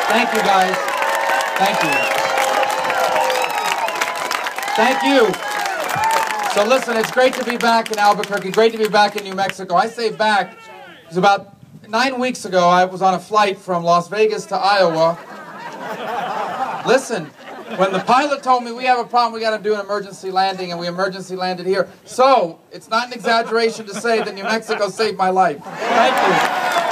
Thank you, guys. Thank you. Thank you. So listen, it's great to be back in Albuquerque, great to be back in New Mexico. I say back, it was about 9 weeks ago, I was on a flight from Las Vegas to Iowa. Listen, when the pilot told me we have a problem, we got to do an emergency landing, and we emergency landed here. So, it's not an exaggeration to say that New Mexico saved my life. Thank you.